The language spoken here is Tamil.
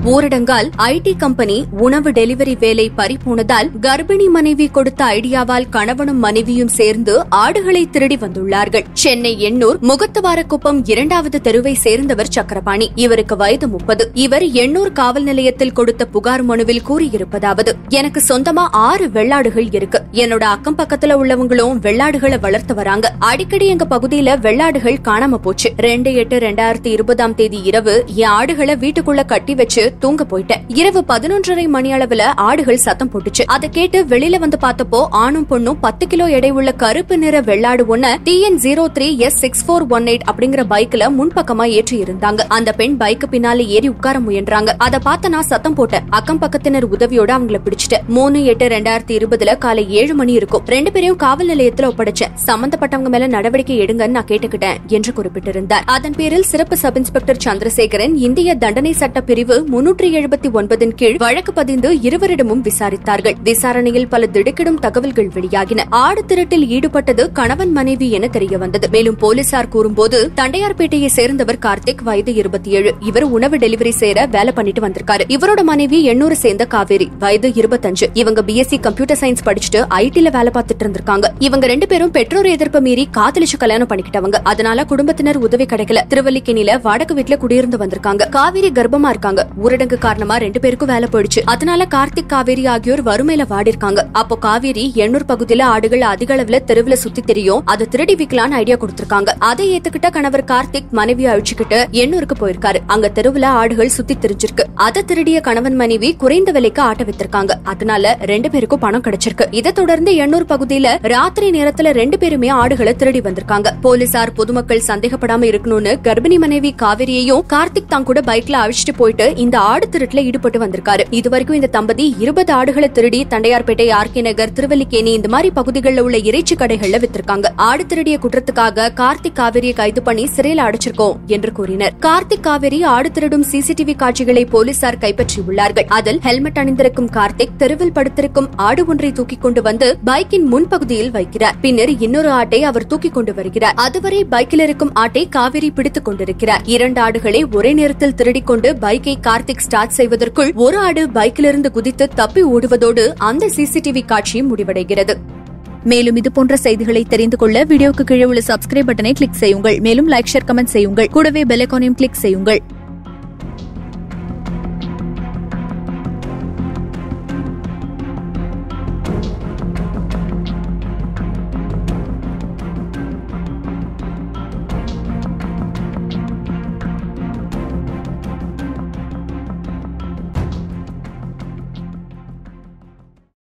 ஊரடங்கால் ஐடி கம்பெனி உணவு டெலிவரி வேலை பறிபோனதால் கர்ப்பிணி மனைவி கொடுத்த ஐடியாவால் கணவனும் மனைவியும் சேர்ந்து ஆடுகளை திருடி வந்துள்ளார்கள். சென்னை எண்ணூர் முகத்துவாரக்குப்பம் 2வது தெருவை சேர்ந்தவர் சக்கரபாணி. இவருக்கு வயது 30. இவர் எண்ணூர் காவல் நிலையத்தில் கொடுத்த புகார் மனுவில் கூறியிருப்பதாவது: எனக்கு சொந்தமா 6 வெள்ளாடுகள் இருக்கு. என்னோட அக்கம் பக்கத்துல உள்ளவங்களும் வெள்ளாடுகளை வளர்த்து வராங்க. அடிக்கடி எங்க பகுதியில வெள்ளாடுகள் காணாம போச்சு. 2/8/2020 இரவு என் ஆடுகளை வீட்டுக்குள்ள கட்டி வச்சு தூங்க போயிட்டேன். இரவு 11:30 மணி அளவுல ஆடுகள் சத்தம் போட்டுச்சு. அதை கேட்டு வெளியில வந்து பார்த்தப்போ ஆணும் பொண்ணும் 10 கிலோ எடை உள்ள கருப்பு நிற வெள்ளாடு ஒன்ன TN03S6418 அப்படிங்கிற பைக்ல முன்பக்கமா ஏற்றி இருந்தாங்க. அந்த பெண் பைக்கு பின்னால ஏறி உட்கார முயன்றாங்க. அதை பார்த்த நான் சத்தம் போட்டேன். அக்கம் பக்கத்தினர் உதவியோட அவங்கள பிடிச்சிட்டேன். 3/8/2020 காலை 7 மணி இருக்கும். 2 பேரையும் காவல் நிலையத்துல ஒப்படைச்சேன். சம்பந்தப்பட்டவங்க மேல நடவடிக்கை எடுங்கன்னு நான் கேட்டுக்கிட்டேன் என்று குறிப்பிட்டிருந்தார். அதன் பேரில் சிறப்பு சப் இன்ஸ்பெக்டர் சந்திரசேகரன் இந்திய தண்டனை சட்ட பிரிவு 379 கீழ் வழக்கு பதிந்து இருவரிடமும் விசாரித்தார்கள். விசாரணையில் பல திடுக்கிடும் தகவல்கள் வெளியாகின. ஆடு திருட்டில் ஈடுபட்டது கணவன் மனைவி என தெரியவந்தது. மேலும் போலீசார் கூறும்போது தண்டையார்பேட்டையை சேர்ந்தவர் கார்த்திக், வயது 27. இவர் உணவு டெலிவரி செய்ய வேலை பண்ணிட்டு வந்திருக்காரு. இவரோட மனைவி எண்ணூரை சேர்ந்த காவேரி, வயது 25. இவங்க பிஎஸ்சி கம்ப்யூட்டர் சயின்ஸ் படிச்சுட்டு ஐடில வேலை பார்த்துட்டு இருந்திருக்காங்க. இவங்க 2 பேரும் பெற்றோர் எதிர்ப்பு மீறி காதலிச்சு கல்யாணம் பண்ணிக்கிட்டவங்க. அதனால குடும்பத்தினர் உதவி கிடைக்கல. திருவல்லிக்கேணியில வாடகை வீட்டுல குடியிருந்து வந்திருக்காங்க. காவேரி கர்ப்பமா இருக்காங்க. ஊரடங்கு காரணமா 2 பேருக்கும் வேலை போயிடுச்சு. அதனால கார்த்திக், காவேரி ஆகியோர் வறுமையில வாடி இருக்காங்க. அப்போ காவேரி எண்ணூர் பகுதியில ஆடுகள் அதிக அளவுல தெருவுல சுத்தி தெரியும், அதை திருடி விக்கலான்னு ஐடியா கொடுத்திருக்காங்க. அதை ஏத்துக்கிட்ட கணவர் கார்த்திக் மனைவியை அழிச்சுக்கிட்டு எண்ணூருக்கு போயிருக்காரு. அங்க தெருவுல ஆடுகள் சுத்தி தெரிஞ்சிருக்கு. அதை திருடிய கணவன் மனைவி குறைந்த விலைக்கு ஆட்ட வித்திருக்காங்க. அதனால 2 பேருக்கும் பணம் கிடைச்சிருக்கு. இதை தொடர்ந்து எண்ணூர் பகுதியில ராத்திரி நேரத்துல 2 பேருமே ஆடுகளை திருடி வந்திருக்காங்க. போலீசார் பொதுமக்கள் சந்தேகப்படாம இருக்கணும்னு கர்ப்பிணி மனைவி காவேரியையும் கார்த்திக் தான் கூட பைக்ல அழிச்சிட்டு போயிட்டு இந்த ஆடு திருட்டுல ஈடுபட்டு வந்திருக்காரு. இதுவரைக்கும் இந்த தம்பதி 20 ஆடுகளை திருடி தண்டையார்பேட்டை, ஆர்கே நகர், திருவல்லிக்கேணி இந்த மாதிரி பகுதிகளில் உள்ள இறைச்சி கடைகள்ல வித்திருக்காங்க. ஆடு திருடிய குற்றத்துக்காக கார்த்திக், காவேரியை கைது பண்ணி சிறையில் அடைச்சிருக்கோம் என்று கூறினர். கார்த்திக், காவேரி ஆடு திருடும் சிசிடிவி காட்சிகளை போலீசார் கைப்பற்றியுள்ளார்கள். அதில் ஹெல்மெட் அணிந்திருக்கும் கார்த்திக் தெருவில் படுத்திருக்கும் ஆடு ஒன்றை தூக்கிக் கொண்டு வந்து பைக்கின் முன்பகுதியில் வைக்கிறார். பின்னர் இன்னொரு ஆட்டை அவர் தூக்கிக் கொண்டு வருகிறார். அதுவரை பைக்கில் இருக்கும் ஆட்டை காவேரி பிடித்துக் கொண்டிருக்கிறார். 2 ஆடுகளை ஒரே நேரத்தில் திருடிக் கொண்டு பைக்கை கார்த்திக் ஸ்டார்ட் செய்வதற்குள் ஒரு ஆடு பைக்கிலிருந்து குதித்து தப்பி ஓடுவதோடு அந்த சிசிடிவி காட்சியும் முடிவடைகிறது. மேலும் இதுபோன்ற செய்திகளை தெரிந்து கொள்ள வீடியோக்கு கீழே உள்ள சப்ஸ்கிரைப் பட்டனை கிளிக் செய்யுங்கள். மேலும் லைக், ஷேர், கமெண்ட் செய்யுங்கள். கூடவே பெல் ஐகானையும் கிளிக் செய்யுங்கள்.